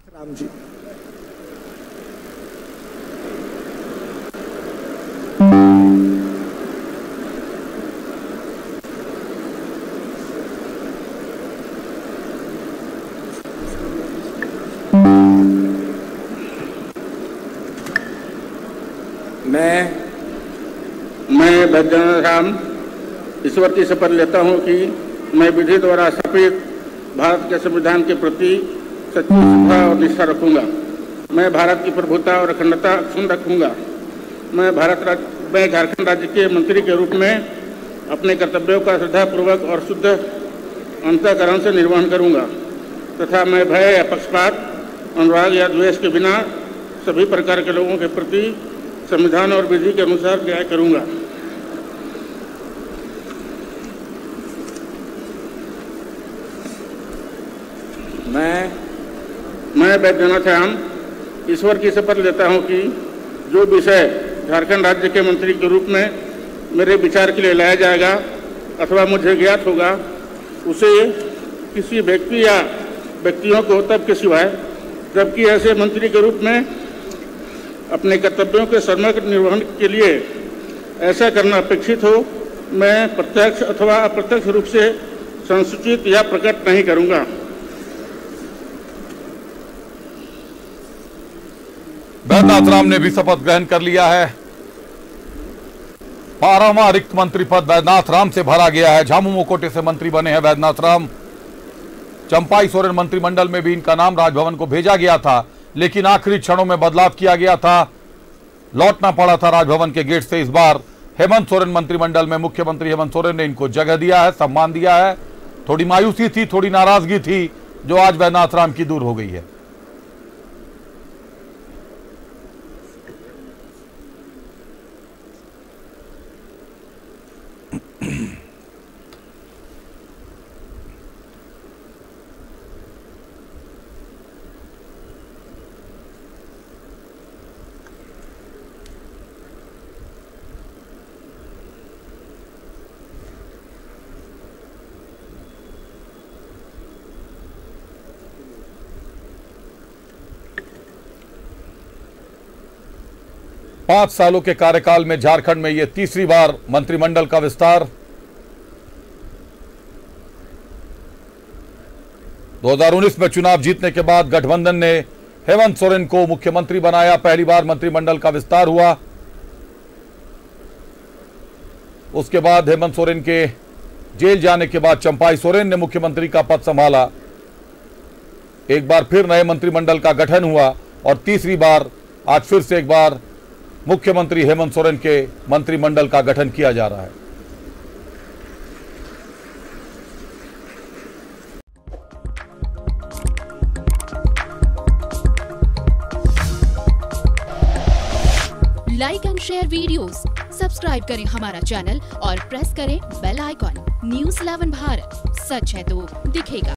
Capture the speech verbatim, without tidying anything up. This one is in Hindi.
राम जी। मैं मैं बैद्यनाथ राम ईश्वर की शपथ लेता हूं कि मैं विधि द्वारा स्थापित भारत के संविधान के प्रति सच्ची श्रद्धा और निष्ठा रखूंगा। मैं भारत की प्रभुता और अखंडता अक्षुण्ण रखूंगा। मैं भारत राज्य मैं झारखंड राज्य के मंत्री के रूप में अपने कर्तव्यों का श्रद्धापूर्वक और शुद्ध अंतःकरण से निर्वहन करूंगा तथा मैं भय या पक्षपात, अनुराग या द्वेष के बिना सभी प्रकार के लोगों के प्रति संविधान और विधि के अनुसार न्याय करूंगा। मैं मैं बैद्यनाथ राम ईश्वर की शपथ लेता हूं कि जो विषय झारखंड राज्य के मंत्री के रूप में मेरे विचार के लिए लाया जाएगा अथवा मुझे ज्ञात होगा, उसे किसी व्यक्ति या व्यक्तियों को तब के सिवाय जबकि ऐसे मंत्री के रूप में अपने कर्तव्यों के सम्यक निर्वहन के लिए ऐसा करना अपेक्षित हो, मैं प्रत्यक्ष अथवा अप्रत्यक्ष रूप से संसूचित या प्रकट नहीं करूंगा। बैद्यनाथ राम ने भी शपथ ग्रहण कर लिया है। बारहवां रिक्त मंत्री पद बैद्यनाथ राम से भरा गया है। झामुमो मोकोटे से मंत्री बने हैं बैद्यनाथ राम। चंपाई सोरेन मंत्रिमंडल में भी इनका नाम राजभवन को भेजा गया था, लेकिन आखिरी क्षणों में बदलाव किया गया था, लौटना पड़ा था राजभवन के गेट से। इस बार हेमंत सोरेन मंत्रिमंडल में मुख्यमंत्री हेमंत सोरेन ने इनको जगह दिया है, सम्मान दिया है। थोड़ी मायूसी थी, थोड़ी नाराजगी थी, जो आज बैद्यनाथ राम की दूर हो गई है। पांच सालों के कार्यकाल में झारखंड में यह तीसरी बार मंत्रिमंडल का विस्तार। दो हज़ार उन्नीस में चुनाव जीतने के बाद गठबंधन ने हेमंत सोरेन को मुख्यमंत्री बनाया। पहली बार मंत्रिमंडल का विस्तार हुआ। उसके बाद हेमंत सोरेन के जेल जाने के बाद चंपाई सोरेन ने मुख्यमंत्री का पद संभाला। एक बार फिर नए मंत्रिमंडल का गठन हुआ और तीसरी बार आज फिर से एक बार मुख्यमंत्री हेमंत सोरेन के मंत्रिमंडल का गठन किया जा रहा है। Like and share videos, subscribe करें हमारा चैनल और प्रेस करें bell icon. News eleven Bharat, सच है तो दिखेगा।